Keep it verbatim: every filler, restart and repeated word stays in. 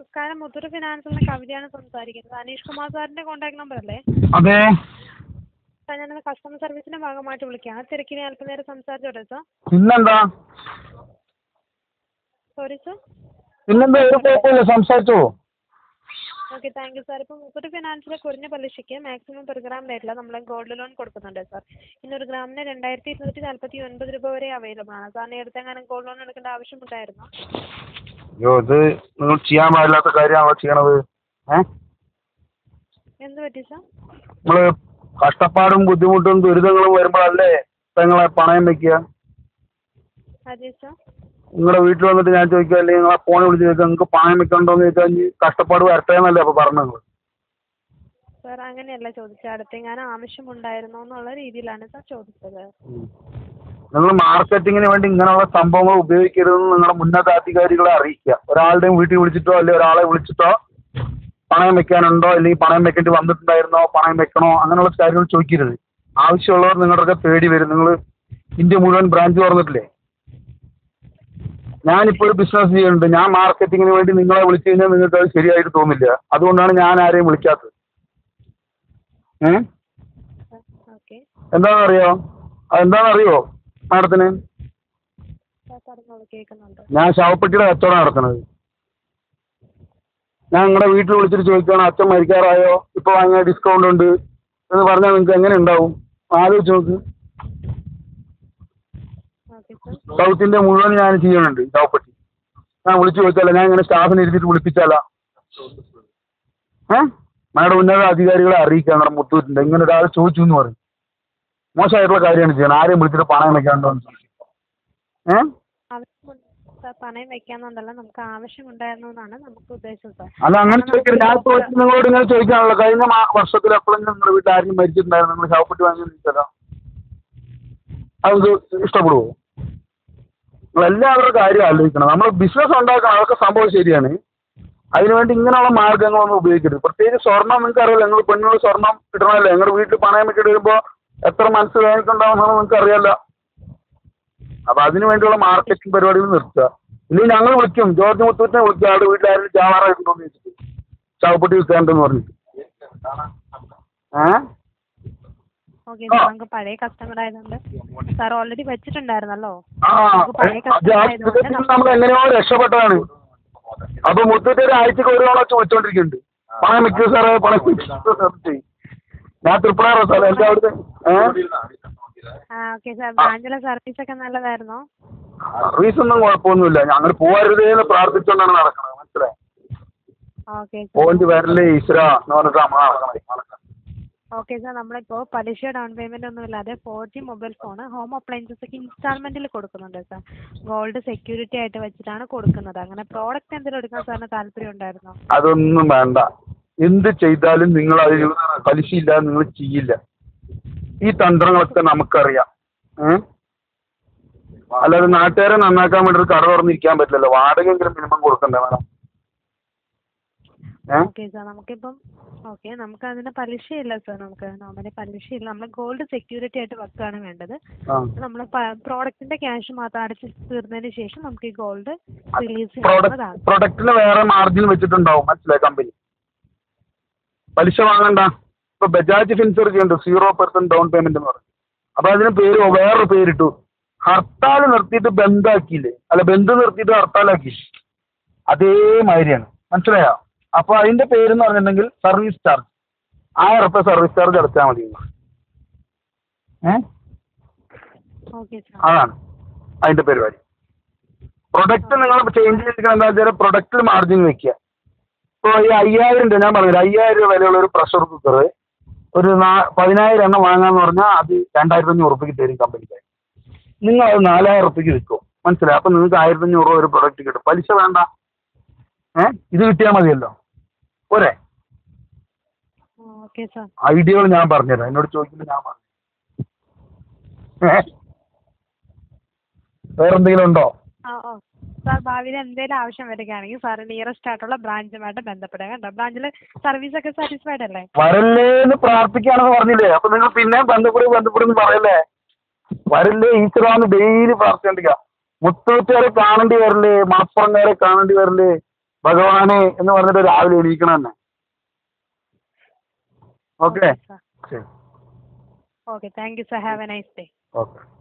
നമസ്കാരം. മുത്തൂറ്റ് ഫിനാൻസിൽ നിന്ന് കവിതയാണ് സംസാരിക്കുന്നത്. അനീഷ് കുമാർ സാറിന്റെ കോൺടാക്ട് നമ്പർ അല്ലേ? അതെ സാർ, ഞാനത് കസ്റ്റമർ സർവീസിന്റെ ഭാഗമായിട്ട് വിളിക്കുകയാണ്. തിരക്കിനെ അല്പനേരം സംസാരിച്ചോട്ടെ സാർ? പിന്നെന്താ സോറി സാർ. പിന്നെന്താ ഒരു കുഴപ്പമില്ല, സംസാരിച്ചോ. Okay, thank you sir. ഇപ്പം മുത്തൂറ്റ് ഫിനാൻസിലെ കുറഞ്ഞ പലിശയ്ക്ക് മാക്സിമം പെർ ഗ്രാം റേറ്റിൽ നമ്മൾ ഗോൾഡ് ലോൺ കൊടുക്കുന്നുണ്ട് സാർ. ഇന്ന് ഒരു ഗ്രാമിന് രണ്ടായിരത്തി ഇരുന്നൂറ്റി നാൽപ്പത്തി ഒൻപത് രൂപ വരെ അവൈലബിൾ ആണ്. സാറിന് എടുത്തെങ്ങാനും ഗോൾഡ് ലോൺ എടുക്കേണ്ട ആവശ്യമുണ്ടായിരുന്നോ? അയ്യോ, ഇത് നിങ്ങൾ ചെയ്യാൻ പാടില്ലാത്ത കാര്യമാണോ ചെയ്യണത്? ഏഹ് എന്ത് പറ്റി സാർ? നമ്മള് കഷ്ടപ്പാടും ബുദ്ധിമുട്ടും ദുരിതങ്ങളും വരുമ്പോഴല്ലേ നിങ്ങളെ പണയം വെക്കുക? അതെ സാർ. നിങ്ങളുടെ വീട്ടിൽ വന്നിട്ട് ഞാൻ ചോദിക്കുക, അല്ലെങ്കിൽ നിങ്ങളെ ഫോണിൽ വിളിച്ച് ചോദിക്കുക നിങ്ങൾക്ക് പണയം വെക്കണ്ടോന്ന് ചോദിച്ചാൽ കഷ്ടപ്പാട് വരട്ടെ എന്നല്ലേ അപ്പോൾ പറഞ്ഞത്? സാർ, അങ്ങനെയല്ല ചോദിച്ചത്. അടുത്തെങ്ങാനും ആവശ്യമുണ്ടായിരുന്നോ എന്നുള്ള രീതിയിലാണ് സാർ ചോദിച്ചത്. നിങ്ങൾ മാർക്കറ്റിങ്ങിന് വേണ്ടി ഇങ്ങനെയുള്ള സംഭവങ്ങൾ ഉപയോഗിക്കരുതെന്ന് നിങ്ങളുടെ ഉന്നതാധികാരികളെ അറിയിക്കുക. ഒരാളുടെയും വീട്ടിൽ വിളിച്ചിട്ടോ അല്ലെങ്കിൽ ഒരാളെ വിളിച്ചിട്ടോ പണയം വെക്കാനുണ്ടോ അല്ലെങ്കിൽ പണയം വെക്കേണ്ടി വന്നിട്ടുണ്ടായിരുന്നോ, പണയം വെക്കണോ, അങ്ങനെയുള്ള കാര്യങ്ങൾ ചോദിക്കരുത്. ആവശ്യമുള്ളവർ നിങ്ങളുടെയൊക്കെ തേടി വരും. നിങ്ങൾ ഇന്ത്യ മുഴുവൻ ബ്രാഞ്ച് തുറന്നിട്ടില്ലേ? ഞാനിപ്പോൾ ഒരു ബിസിനസ് ചെയ്യുന്നുണ്ട്. ഞാൻ മാർക്കറ്റിങ്ങിന് വേണ്ടി നിങ്ങളെ വിളിച്ചു കഴിഞ്ഞാൽ നിങ്ങൾക്ക് അത് ശരിയായിട്ട് തോന്നില്ല. അതുകൊണ്ടാണ് ഞാൻ ആരെയും വിളിക്കാത്തത്. ഏഹ് എന്താണെന്നറിയോ? അതെന്താണെന്നറിയോ മാഡത്തിന്? ഞാൻ ശവപ്പെട്ടിയുടെ കച്ചവടം നടത്തുന്നത്. ഞാൻ നിങ്ങളുടെ വീട്ടിൽ വിളിച്ചിട്ട് ചോദിക്കുകയാണ് അച്ഛൻ മരിക്കാറായോ, ഇപ്പോൾ വാങ്ങിയ ഡിസ്കൗണ്ട് ഉണ്ട് എന്ന് പറഞ്ഞാൽ നിങ്ങൾക്ക് എങ്ങനെ ഉണ്ടാവും? ആലോചിച്ച് നോക്ക്. സൗത്ത് ഇന്ത്യ മുഴുവൻ ഞാൻ ചെയ്യുന്നുണ്ട് ശവപ്പെട്ടി. ഞാൻ വിളിച്ചു ചോദിച്ചാലോ, ഞാൻ ഇങ്ങനെ സ്റ്റാഫിനെ ഇരുത്തിയിട്ട് വിളിപ്പിച്ചാലോ? ഏഹ് മാഡം ഉന്നത അധികാരികളെ അറിയിക്കുക. നമ്മുടെ മുത്തൂറ്റിൻ്റെ ഇങ്ങനെ ഒരാൾ ചോദിച്ചു എന്ന് പറയും. മോശമായിട്ടുള്ള കാര്യമാണ് ചെയ്യണം. ആരെയും വിളിച്ചിട്ട് പണയം വെക്കാണ്ടോ എന്ന് ചോദിക്കും. ഏഹ് പണയം വെക്കാന്നുണ്ടല്ലോ, നമുക്ക് ആവശ്യമുണ്ടായിരുന്നു എന്നാണ് നമുക്ക് ഉദ്ദേശിച്ചത് സാർ. അല്ല, അങ്ങനെ ചോദിക്കരുത്. ഞാൻ ചോദിച്ചു നിങ്ങളോട് ഇങ്ങനെ ചോദിക്കാനുള്ളൂ. കഴിഞ്ഞ വർഷത്തിൽ എപ്പോഴെങ്കിലും നിങ്ങളുടെ വീട്ടിൽ ആരെങ്കിലും മരിച്ചിട്ടുണ്ടായിരുന്നു? നിങ്ങൾ ശവപ്പെട്ടി വാങ്ങി ചോദിച്ചാലോ? അത് ഇഷ്ടപ്പെടുവോ? നിങ്ങൾ എല്ലാവരുടെ കാര്യം ആലോചിക്കണം. നമ്മൾ ബിസിനസ് ഉണ്ടാക്കണം, അതൊക്കെ സംഭവം ശരിയാണ്. അതിനുവേണ്ടി ഇങ്ങനെയുള്ള മാർഗ്ഗങ്ങളൊന്നും ഉപയോഗിക്കരുത്. പ്രത്യേകിച്ച് സ്വർണ്ണം നിങ്ങൾക്ക് അറിയില്ല. നിങ്ങൾ പെണ്ണുങ്ങൾ സ്വർണ്ണം കിട്ടണമല്ലോ. നിങ്ങളുടെ വീട്ടിൽ പണയം വെക്കിട്ട് വരുമ്പോൾ എത്ര മനസ്സ് വേദനിക്കുണ്ടാവുമെന്ന് നിങ്ങൾക്ക് അറിയാമല്ലോ. അപ്പോൾ അതിനു വേണ്ടിയുള്ള മാർക്കറ്റിംഗ് പരിപാടികൾ നിർത്തുക. ഇല്ലെങ്കിൽ ഞങ്ങൾ വിളിക്കും, ജോർജ് മുത്തൂറ്റിനെ വിളിക്കും. ആളുടെ വീട്ടിലാരും ചാവാറായിട്ടുണ്ടോ എന്ന് ചോദിച്ചിട്ട് ശവപ്പെട്ടി വിൽക്കാണ്ടെന്ന് പറഞ്ഞിട്ട്. ഏഹ് ഓക്കെ, നമുക്ക് പഴയ കസ്റ്റമർ ആയതുകൊണ്ട് സാർ ഓൾറെഡി വെച്ചിട്ടുണ്ടായിരുന്നല്ലോ. ആ നമ്മൾ എങ്ങനെയോ രക്ഷപ്പെട്ടതാണ്. അപ്പൊ മുത്തൂറ്റ് ഒരു ആഴ്ചക്ക് ഒരു തവണ വെച്ചോണ്ടിരിക്കുന്നുണ്ട്. പണം വെക്കൂ സാറേ, പണം വെക്കൂ. ഞാൻ തൃപ്രാറോ സാർ എൻ്റെ അവിടുത്തെ? സർവീസ് ഒക്കെ നല്ലതായിരുന്നോ? സർവീസ് ഒന്നും കുഴപ്പമൊന്നുമില്ല. ഞങ്ങൾ പോകരുതേ എന്ന് പ്രാർത്ഥിച്ചുകൊണ്ടാണ് നടക്കുന്നത്. മനസ്സിലായി? പോയിന്റ് വരല്ലേ ഈശ്വര എന്ന് പറഞ്ഞിട്ട് നമ്മൾ നടക്കണം. ഓക്കെ സാർ, നമ്മളിപ്പോൾ പലിശ ഡൗൺ പേയ്മെന്റ് ഒന്നും ഇല്ലാതെ four G mobile phone, home appliances ഒക്കെ ഇൻസ്റ്റാൾമെന്റിൽ കൊടുക്കുന്നുണ്ട് സാർ. ഗോൾഡ് സെക്യൂരിറ്റി ആയിട്ട് വെച്ചിട്ടാണ് കൊടുക്കുന്നത്. അങ്ങനെ പ്രോഡക്റ്റ് എന്തെങ്കിലും എടുക്കാൻ സാറിന് താല്പര്യം ഉണ്ടായിരുന്നോ? അതൊന്നും വേണ്ട. എന്ത് ചെയ്താലും നിങ്ങൾ അതിൽ പലിശ ഇല്ലാതെ നിങ്ങൾ ചെയ്യില്ല. ഈ തന്ത്രങ്ങളൊക്കെ നമുക്കറിയാം. ഏഹ് അല്ലാതെ നാട്ടുകാരെ നന്നാക്കാൻ വേണ്ടി ഒരു കട തുറന്നിരിക്കാൻ പറ്റില്ലല്ലോ. വാടകയെങ്കിലും മിനിമം കൊടുക്കണ്ടേ മാഡം? ഓക്കെ സാർ, നമുക്കിപ്പം ഓക്കെ നമുക്ക് അതിന് പലിശയില്ല സാർ. നമുക്ക് നോർമലി പലിശയില്ല. നമ്മൾ ഗോൾഡ് സെക്യൂരിറ്റി ആയിട്ട് വെക്കുകയാണ് വേണ്ടത്. നമ്മൾ പ്രോഡക്റ്റിന്റെ ക്യാഷ് മാത്രം അടച്ച് തീർന്നതിന് ശേഷം നമുക്ക് ഈ ഗോൾഡ് റിലീസ് ചെയ്യുന്നതാണ്. പ്രൊഡക്റ്റിന് വേറെ മാർജിൻ വെച്ചിട്ടുണ്ടാവും, മനസ്സിലായി? കമ്പനി പലിശ വാങ്ങണ്ട. ഇപ്പൊ ബജാജ് ഫിൻസർജ് ഉണ്ട്, സീറോ പെർസെന്റ് ഡൗൺ പേയ്മെന്റ് എന്ന് പറയും. അപ്പൊ അതിന് പേര് വേറൊരു പേരിട്ടു. ഹർത്താൽ നിർത്തിയിട്ട് ബന്ധാക്കിയില്ലേ, അല്ല ബന്ദ് നിർത്തിയിട്ട് ഹർത്താലാക്കി. അതേമാതിരിയാണ്, മനസ്സിലായോ? അപ്പോൾ അതിന്റെ പേരെന്ന് പറഞ്ഞിട്ടുണ്ടെങ്കിൽ സർവീസ് ചാർജ്. ആയിരം റുപ്യ സർവീസ് ചാർജ് അടച്ചാൽ മതി. ഏഹ് അതാണ് അതിന്റെ പരിപാടി. പ്രൊഡക്റ്റ് നിങ്ങൾ ചേഞ്ച് ചെയ്തിരിക്കണം. എന്താ വെച്ചാൽ പ്രൊഡക്റ്റിൽ മാർജിൻ വെക്കുക. ഇപ്പോൾ ഈ അയ്യായിരം രൂപ ഞാൻ പറഞ്ഞില്ല, അയ്യായിരം രൂപ വിലയുള്ള ഒരു പ്രഷർ കുക്കർ ഒരു നാ പതിനായിരം എണ്ണം വാങ്ങാന്ന് പറഞ്ഞാൽ അത് രണ്ടായിരത്തി അഞ്ഞൂറ് റുപ്യക്ക് തരും കമ്പനിക്കാർ. നിങ്ങൾ അത് നാലായിരം റുപ്യക്ക് വിൽക്കും, മനസ്സിലായി? അപ്പം നിങ്ങൾക്ക് ആയിരത്തി അഞ്ഞൂറ് രൂപ ഒരു പ്രൊഡക്റ്റ് കിട്ടും. പലിശ വേണ്ട. ഏഹ് ഇത് കിട്ടിയാൽ മതിയല്ലോ, പോരെ? ഐഡിയകൾ ഞാൻ പറഞ്ഞുതരാം. എന്നോട് ചോദിക്കുമ്പോൾ ഞാൻ പറഞ്ഞു. വേറെന്തെങ്കിലും ഉണ്ടോ? സാർ ഭാവിയിൽ എന്തെങ്കിലും ആവശ്യം വരികയാണെങ്കിൽ സാർ നിയറസ്റ്റ് ആയിട്ടുള്ള ബ്രാഞ്ചുമായിട്ട് ബന്ധപ്പെടുക. കേട്ടോ, ബ്രാഞ്ചിൽ സർവീസ് ഒക്കെ സാറ്റിസ്ഫൈഡ് അല്ലേ? വരല്ലേന്ന് പ്രാർത്ഥിക്കുകയാണെന്ന് പറഞ്ഞില്ലേ? അപ്പൊ നിങ്ങൾ പിന്നെ ബന്ധപ്പെടും ബന്ധപ്പെടുന്ന് പറയല്ലേ? വരല്ലേ ഈശ്വരാന്ന് ഡെയിലി പ്രാർത്ഥിക്കുക. മുത്തൂറ്റുകാരെ കാണേണ്ടി വരില്ലേ? മണപ്പുറംകാരെ കാണേണ്ടി വരില്ലേ? ഭഗവാനെ എന്ന് പറഞ്ഞിട്ട് രാവിലെ എണീക്കണം തന്നെ. Okay sir. ശരി. Okay, thank you sir. Have a nice day. Okay.